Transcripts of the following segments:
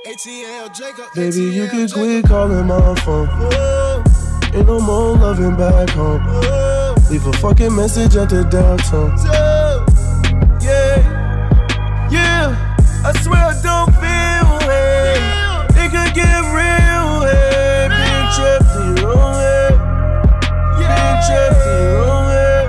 ATL Jacob. Baby, you can quit calling my phone. Ain't no more loving back home. Leave a fucking message at the dial tone. Yeah, I swear I don't feel it. It could get real, hey. Being trapped in your own head. Being trapped in your own head.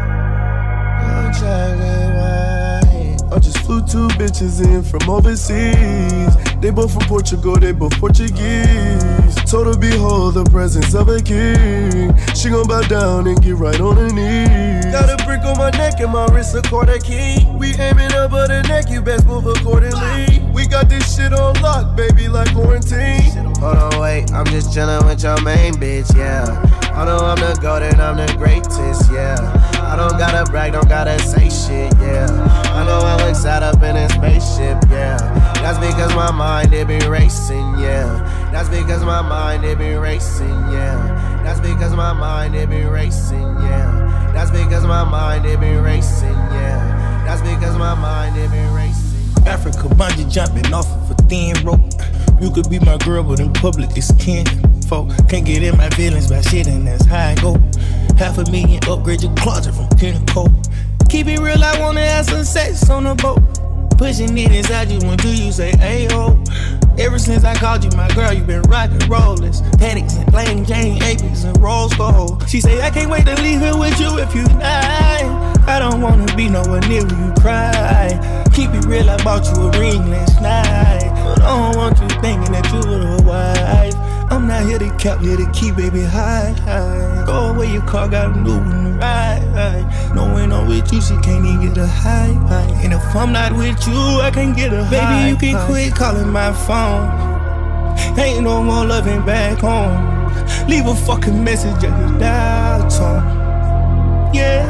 I just flew 2 bitches in from overseas. They both from Portugal, they both Portuguese. Told her behold the presence of a king. She gon' bow down and get right on her knees. Got a brick on my neck and my wrist a quarter key. We aiming up at the neck, you best move accordingly. We got this shit on lock, baby, like quarantine. Hold on, wait, I'm just chillin' with your main bitch, yeah. I know I'm the GOAT and I'm the greatest, yeah. I don't gotta brag, don't gotta say shit, yeah. I know I look sad up in a spaceship, yeah. That's because my mind, it be racing, yeah. That's because my mind, it be racing, yeah. That's because my mind, it be racing, yeah. That's because my mind, it be racing, yeah. That's because my mind, it be racing. Africa bungee jumping off of a thin rope. You could be my girl, but in public it's kinfolk. Can't get in my feelings by shit, and that's how I go. $500,000 upgrade your closet from Pinnacle. Keep it real, I wanna have some sex on the boat. Pushing it inside you, when do you say ayo? Ever since I called you my girl, you been rockin' rollers. Paddocks and plain Jane, Apes and rose gold. She say I can't wait to leave here with you if you die. I don't wanna be nowhere near where you cry. Keep it real, I bought you a ring last night, but I don't want you thinking that you were a wife. I'm not here to cap, here to keep baby high. Go away, your car got a new one to ride. No, when I'm with you, she can't even get a high. And if I'm not with you, I can't get a high. Baby, you can quit calling my phone. Ain't no more loving back home. Leave a fucking message at the dial tone. Yeah,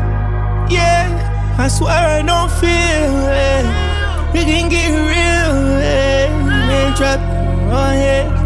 I swear I don't feel it. It can get real, man. Trapped in my head.